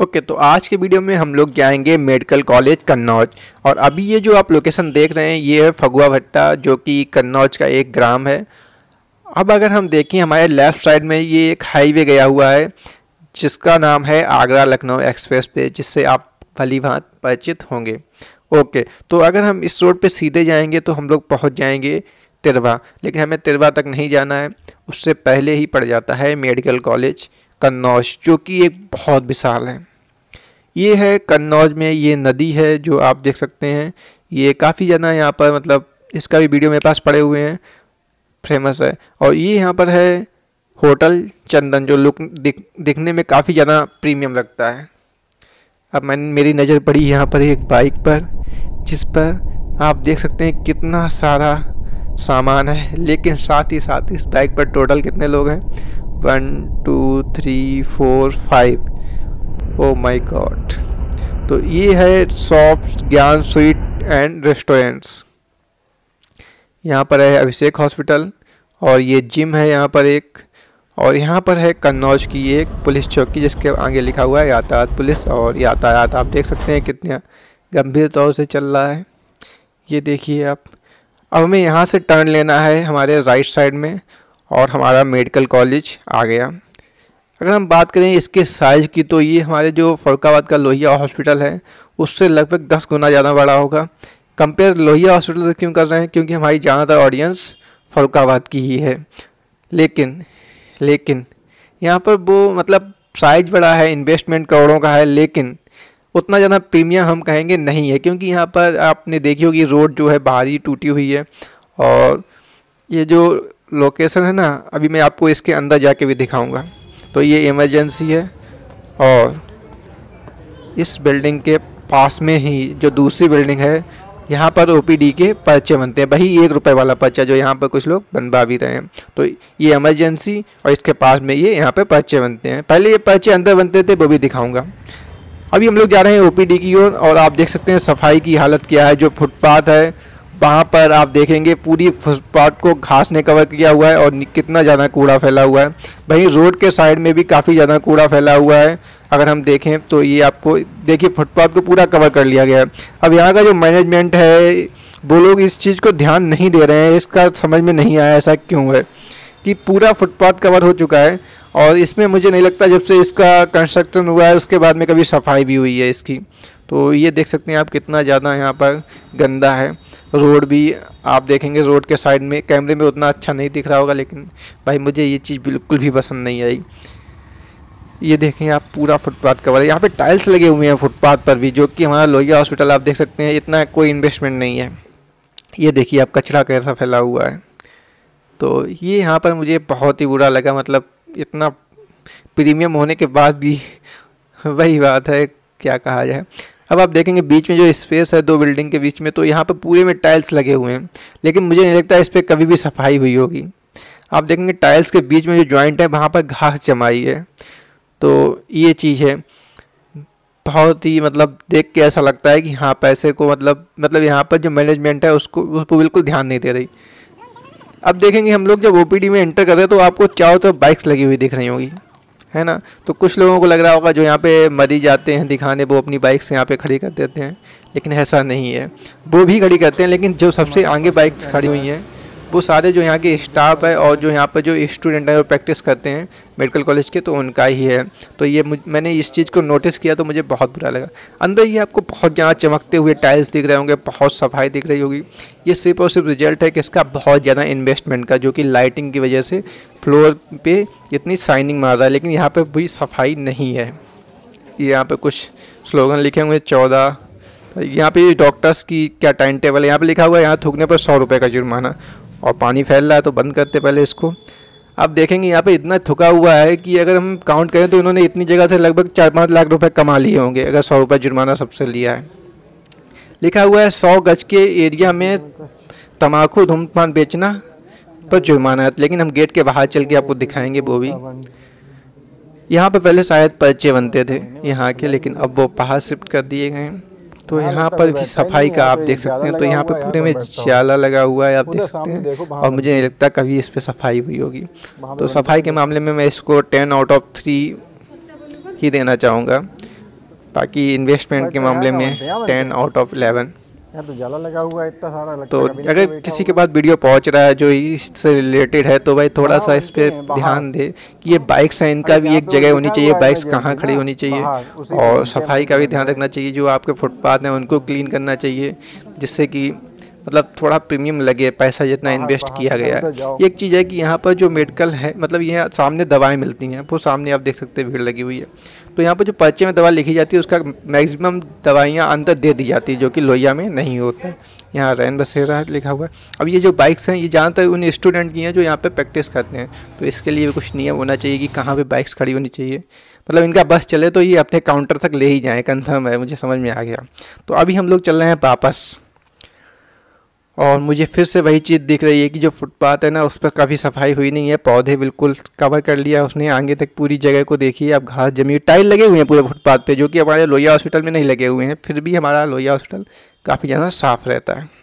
Okay, तो आज के वीडियो में हम लोग जाएंगे मेडिकल कॉलेज कन्नौज। और अभी ये जो आप लोकेशन देख रहे हैं ये है फगुआ भट्टा, जो कि कन्नौज का एक ग्राम है। अब अगर हम देखें हमारे लेफ़्ट साइड में ये एक हाईवे गया हुआ है जिसका नाम है आगरा लखनऊ एक्सप्रेस वे, जिससे आप भली भांति परिचित होंगे। ओके, तो अगर हम इस रोड पे सीधे जाएंगे तो हम लोग पहुंच जाएंगे तिरवा, लेकिन हमें तिरवा तक नहीं जाना है, उससे पहले ही पड़ जाता है मेडिकल कॉलेज कन्नौज, जो कि एक बहुत विशाल है। ये है कन्नौज में ये नदी है जो आप देख सकते हैं। ये काफ़ी ज़्यादा यहाँ पर मतलब इसका भी वीडियो मेरे पास पड़े हुए हैं, फेमस है। और ये यहाँ पर है होटल चंदन, जो लुक दिखने में काफ़ी ज़्यादा प्रीमियम लगता है। अब मेरी नज़र पड़ी यहाँ पर एक बाइक पर, जिस पर आप देख सकते हैं कितना सारा सामान है, लेकिन साथ ही साथ इस बाइक पर टोटल कितने लोग हैं? 1 2 3 4 5। Oh my god. तो ये है सॉफ्ट ज्ञान स्वीट एंड रेस्टोरेंट्स। यहाँ पर है अभिषेक हॉस्पिटल, और ये जिम है यहाँ पर एक। और यहाँ पर है कन्नौज की एक पुलिस चौकी, जिसके आगे लिखा हुआ है यातायात पुलिस। और यातायात आप देख सकते हैं कितने गंभीर तौर से चल रहा है, ये देखिए आप। अब हमें यहाँ से टर्न लेना है हमारे राइट साइड में, और हमारा मेडिकल कॉलेज आ गया। अगर हम बात करें इसके साइज़ की, तो ये हमारे जो फरुखाबाद का लोहिया हॉस्पिटल है उससे लगभग 10 गुना ज़्यादा बड़ा होगा। कंपेयर लोहिया हॉस्पिटल से क्यों कर रहे हैं? क्योंकि हमारी ज़्यादातर ऑडियंस फरुखाबाद की ही है। लेकिन यहाँ पर वो मतलब साइज बड़ा है, इन्वेस्टमेंट करोड़ों का है, लेकिन उतना ज़्यादा प्रीमियम हम कहेंगे नहीं है। क्योंकि यहाँ पर आपने देखी होगी रोड जो है बाहरी टूटी हुई है, और ये जो लोकेशन है ना, अभी मैं आपको इसके अंदर जाके भी दिखाऊंगा। तो ये इमरजेंसी है, और इस बिल्डिंग के पास में ही जो दूसरी बिल्डिंग है, यहाँ पर ओपीडी के पर्चे बनते हैं, वही 1 रुपये वाला पर्चा जो यहाँ पर कुछ लोग बनवा भी रहे हैं। तो ये इमरजेंसी, और इसके पास में ये यहाँ पे पर्चे बनते हैं। पहले ये पर्चे अंदर बनते थे, वो भी दिखाऊंगा। अभी हम लोग जा रहे हैं ओपीडी की ओर, और आप देख सकते हैं सफाई की हालत क्या है। जो फुटपाथ है वहाँ पर आप देखेंगे पूरी फुटपाथ को घास ने कवर किया हुआ है, और कितना ज़्यादा कूड़ा फैला हुआ है। वहीं रोड के साइड में भी काफ़ी ज़्यादा कूड़ा फैला हुआ है। अगर हम देखें तो ये आपको देखिए फुटपाथ को पूरा कवर कर लिया गया है। अब यहाँ का जो मैनेजमेंट है वो लोग इस चीज़ को ध्यान नहीं दे रहे हैं। इसका समझ में नहीं आया ऐसा क्यों है कि पूरा फुटपाथ कवर हो चुका है, और इसमें मुझे नहीं लगता जब से इसका कंस्ट्रक्शन हुआ है उसके बाद में कभी सफाई भी हुई है इसकी। तो ये देख सकते हैं आप कितना ज़्यादा यहाँ पर गंदा है। रोड भी आप देखेंगे, रोड के साइड में कैमरे में उतना अच्छा नहीं दिख रहा होगा, लेकिन भाई मुझे ये चीज़ बिल्कुल भी पसंद नहीं आई। ये देखें आप, पूरा फुटपाथ कवर है। यहाँ पे टाइल्स लगे हुए हैं फुटपाथ पर भी, जो कि हमारा लोहिया हॉस्पिटल आप देख सकते हैं, इतना कोई इन्वेस्टमेंट नहीं है। ये देखिए आप कचरा कैसा फैला हुआ है। तो ये यहाँ पर मुझे बहुत ही बुरा लगा, मतलब इतना प्रीमियम होने के बाद भी वही बात है, क्या कहा जाए। अब आप देखेंगे बीच में जो स्पेस है 2 बिल्डिंग के बीच में, तो यहाँ पर पूरे में टाइल्स लगे हुए हैं, लेकिन मुझे नहीं लगता इस पर कभी भी सफाई हुई होगी। आप देखेंगे टाइल्स के बीच में जो जॉइंट है वहाँ पर घास जमाई है। तो ये चीज़ है बहुत ही मतलब देख के ऐसा लगता है कि हाँ पैसे को मतलब यहाँ पर जो मैनेजमेंट है उसको बिल्कुल ध्यान नहीं दे रही। अब देखेंगे हम लोग जब ओपीडी में एंटर कर रहे हैं तो आपको चारों तरफ बाइक्स लगी हुई दिख रही होगी, है ना। तो कुछ लोगों को लग रहा होगा जो यहाँ पे मरीज आते हैं दिखाने, वो अपनी बाइक्स यहाँ पे खड़ी कर देते हैं, लेकिन ऐसा नहीं है। वो भी खड़ी करते हैं, लेकिन जो सबसे आगे बाइक्स खड़ी हुई हैं वो सारे जो यहाँ के स्टाफ है और जो यहाँ पर जो स्टूडेंट हैं वो प्रैक्टिस करते हैं मेडिकल कॉलेज के, तो उनका ही है। तो ये मैंने इस चीज़ को नोटिस किया तो मुझे बहुत बुरा लगा। अंदर ये आपको बहुत ज़्यादा चमकते हुए टाइल्स दिख रहे होंगे, बहुत सफाई दिख रही होगी। ये सिर्फ और सिर्फ रिजल्ट है कि इसका बहुत ज़्यादा इन्वेस्टमेंट का, जो कि लाइटिंग की वजह से फ्लोर पे इतनी शाइनिंग मार रहा है, लेकिन यहाँ पे भी सफाई नहीं है। यहाँ पे कुछ स्लोगन लिखे हुए 14, यहाँ पे डॉक्टर्स की क्या टाइम टेबल है, यहाँ पे लिखा हुआ है यहाँ थूकने पर 100 रुपये का जुर्माना, और पानी फैल रहा है तो बंद करते पहले इसको। आप देखेंगे यहाँ पे इतना थुका हुआ है कि अगर हम काउंट करें तो इन्होंने इतनी जगह से लगभग 4-5 लाख रुपए कमा लिए होंगे, अगर 100 रुपये जुर्माना सबसे लिया है। लिखा हुआ है 100 गज के एरिया में तम्बाकू धूम्रपान बेचना पर जुर्माना है, लेकिन हम गेट के बाहर चल के आपको दिखाएंगे वो भी। यहाँ पे पहले शायद पर्चे बनते थे यहाँ के, लेकिन अब वो बाहर शिफ्ट कर दिए गए हैं। तो यहाँ पर भी सफाई का आप देख सकते हैं, तो यहाँ पे पूरे में जाला लगा हुआ है आप देख सकते हैं, और मुझे नहीं लगता कभी इस पे सफाई हुई होगी। तो सफाई के मामले में मैं इसको 10 आउट ऑफ 3 ही देना चाहूँगा। बाकी इन्वेस्टमेंट के मामले में 10 आउट ऑफ 11। यहाँ तो जाला लगा हुआ है इतना सारा, लगता तो है कभी ना अगर कभी बैठा किसी के होगा। पास वीडियो पहुंच रहा है जो इससे रिलेटेड है तो भाई थोड़ा सा इस पे ध्यान दे कि ये बाइक्स हैं, इनका भी एक जगह होनी चाहिए, बाइक्स कहाँ खड़ी होनी चाहिए, और सफाई का भी ध्यान रखना चाहिए। जो आपके फुटपाथ हैं उनको क्लीन करना चाहिए, जिससे कि मतलब थोड़ा प्रीमियम लगे पैसा जितना इन्वेस्ट किया गया है। एक चीज़ है कि यहाँ पर जो मेडिकल है, मतलब ये सामने दवाएं मिलती हैं, वो सामने आप देख सकते हैं भीड़ लगी हुई है। तो यहाँ पर जो पर्चे में दवा लिखी जाती है उसका मैक्सिमम दवाइयाँ अंदर दे दी जाती है, जो कि लोहिया में नहीं होता है। यहाँ रैन बसेरा लिखा हुआ है। अब ये जो बाइक्स हैं ये ज़्यादातर उन स्टूडेंट की हैं जो यहाँ पे प्रैक्टिस करते हैं, तो इसके लिए भी कुछ नियम होना चाहिए कि कहाँ पे बाइक्स खड़ी होनी चाहिए। मतलब इनका बस चले तो ये अपने काउंटर तक ले ही जाएँ, कंफर्म है, मुझे समझ में आ गया। तो अभी हम लोग चल रहे हैं वापस, और मुझे फिर से वही चीज़ दिख रही है कि जो फुटपाथ है ना उस पर काफ़ी सफाई हुई नहीं है, पौधे बिल्कुल कवर कर लिया उसने, आगे तक पूरी जगह को देखिए। अब घास जमी, टाइल लगे हुए हैं पूरे फुटपाथ पे, जो कि हमारे लोहिया हॉस्पिटल में नहीं लगे हुए हैं, फिर भी हमारा लोहिया हॉस्पिटल काफ़ी ज़्यादा साफ़ रहता है।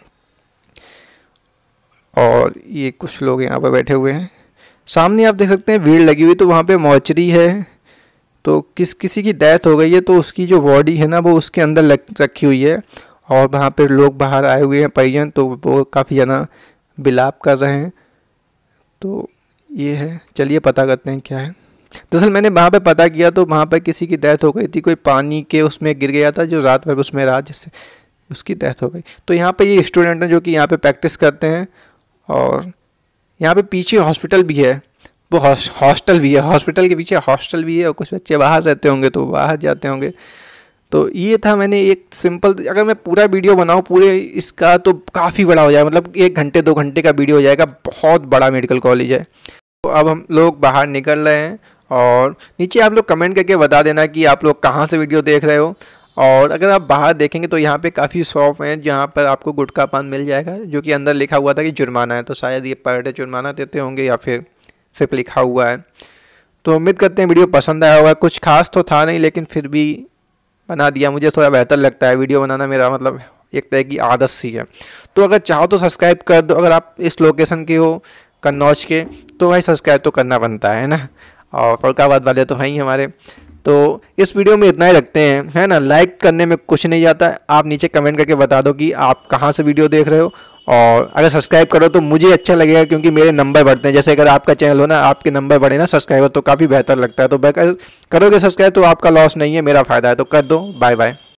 और ये कुछ लोग यहाँ पर बैठे हुए हैं, सामने आप देख सकते हैं भीड़ लगी हुई, तो वहाँ पर मॉर्चरी है। तो किसी की डेथ हो गई है तो उसकी जो बॉडी है ना वो उसके अंदर रखी हुई है, और वहाँ पे लोग बाहर आए हुए हैं परिजन, तो वो काफ़ी ज़्यादा विलाप कर रहे हैं। तो ये है, चलिए पता करते हैं क्या है। दरअसल मैंने वहाँ पे पता किया तो वहाँ पे किसी की डेथ हो गई थी, कोई पानी के उसमें गिर गया था जो रात भर उसमें रहा, जिससे उसकी डेथ हो गई। तो यहाँ पे ये स्टूडेंट हैं जो कि यहाँ पे प्रैक्टिस करते हैं, और यहाँ पे पीछे हॉस्पिटल भी है, वो हॉस्टल भी है, हॉस्पिटल के पीछे हॉस्टल भी है, और कुछ बच्चे बाहर रहते होंगे तो बाहर जाते होंगे। तो ये था, मैंने एक सिंपल, अगर मैं पूरा वीडियो बनाऊँ पूरे इसका तो काफ़ी बड़ा हो जाएगा, मतलब 1 घंटे 2 घंटे का वीडियो हो जाएगा, बहुत बड़ा मेडिकल कॉलेज है। तो अब हम लोग बाहर निकल रहे हैं, और नीचे आप लोग कमेंट करके बता देना कि आप लोग कहाँ से वीडियो देख रहे हो। और अगर आप बाहर देखेंगे तो यहाँ पे काफ़ी शॉप हैं जहाँ पर आपको गुटखा पान मिल जाएगा, जो कि अंदर लिखा हुआ था कि जुर्माना है, तो शायद ये पर डे जुर्माना देते होंगे या फिर सिर्फ लिखा हुआ है। तो उम्मीद करते हैं वीडियो पसंद आया होगा। कुछ खास तो था नहीं, लेकिन फिर भी बना दिया, मुझे थोड़ा बेहतर लगता है वीडियो बनाना, मेरा मतलब एक तरह की आदत सी है। तो अगर चाहो तो सब्सक्राइब कर दो, अगर आप इस लोकेशन के हो कन्नौज के तो भाई सब्सक्राइब तो करना बनता है ना, और फरुखाबाद वाले तो हैं ही हमारे। तो इस वीडियो में इतना ही रखते हैं, है ना। लाइक करने में कुछ नहीं जाता, आप नीचे कमेंट करके बता दो कि आप कहाँ से वीडियो देख रहे हो, और अगर सब्सक्राइब करो तो मुझे अच्छा लगेगा, क्योंकि मेरे नंबर बढ़ते हैं। जैसे अगर आपका चैनल हो ना, आपके नंबर बढ़े ना सब्सक्राइबर, तो काफ़ी बेहतर लगता है। तो करोगे सब्सक्राइब तो आपका लॉस नहीं है, मेरा फ़ायदा है, तो कर दो। Bye bye.